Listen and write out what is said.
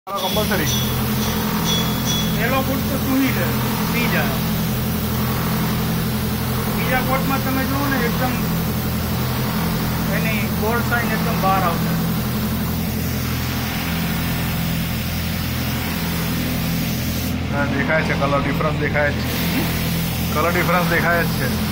Compulsory પહેલો કોટ તો two wheeler બીજા કોટમાં તમે જુઓ ને એકદમ એની ગોળ સાઈન એકદમ બહાર આવશે. દેખાય છે કલર ડિફરન્સ દેખાય છે. કલર ડિફરન્સ દેખાય જ છે.